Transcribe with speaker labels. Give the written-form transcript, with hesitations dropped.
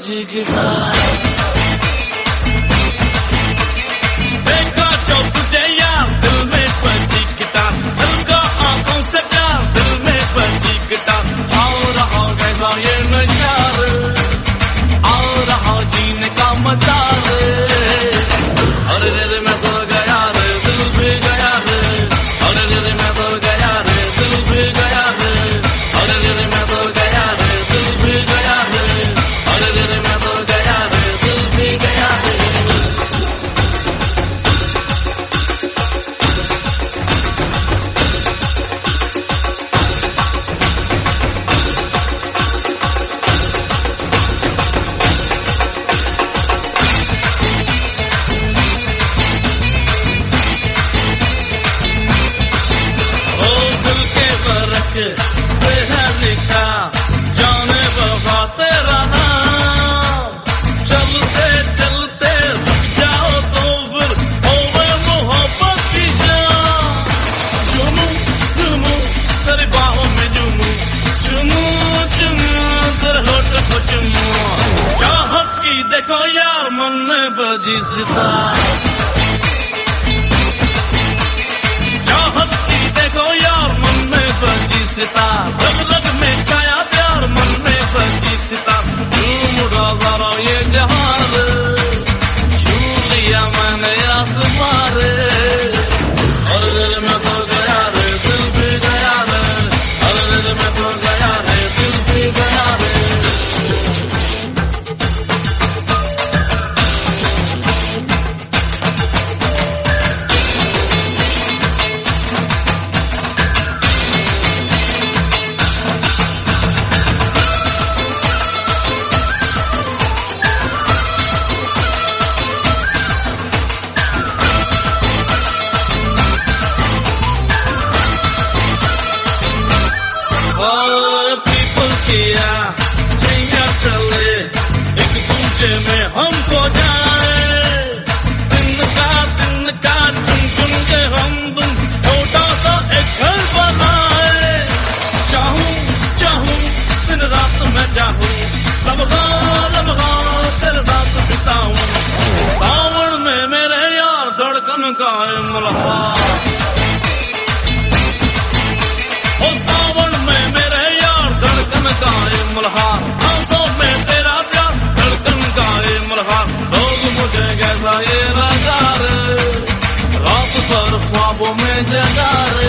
Speaker 1: बजी गिटार। देखा जो तुझे यार दिल में बजी गिटार, दिल का आंखों से प्यार दिल में बजी गिटार। आओ रहा कैसा ये नजारे, आओ रहा जीने का मजा रे। अरे रे मैं तो गया रे, दिल भी गया रे। अरे रे मैं तो गया रे, दिल भी गया रे। अरे रे मैं तो गया रे, दिल भी गया रे। अरे रे मैं तो गया रे, दिल भी गया रे। पे है लिखा जाने वफा तेरा नाम। चलते चलते रुक जाओ तो फिर होवे मोहब्बत की शाम। चुमू चुमू तेरी बाहों में चुमू, चुमू चुमू तेरे होठ को चुमू। चाहत की देखो यार मन में बजी सितार, चाहत की देखो यार मन में बजी सितार। रग रग में छाया प्यार मन में बजी सितार। झूम उड़ा जरा ये जहां रे, छू लिया मैंने आसमां रे। अरे मैं तो गया रे, दिल भी गया रे। अरे मैं तो गया रे, दिल भी गया रे। पीपल किया छैया चले एक दूसरे में हमको जाए। दिन का चुन चुन के हम तुम छोटा सा एक घर बनाए। चाहूं चाहूं दिन रात मैं चाहूं, लम्हा लम्हा तेरे साथ बिताऊं। सावन में मेरे यार धड़कन का है मुलाकात। का मुल्हार आंखों में तेरा प्यार, धड़कन का मुल्हार। लोग मुझे कैसा ये नजारे, रात भर ख्वाबों में जगा रे।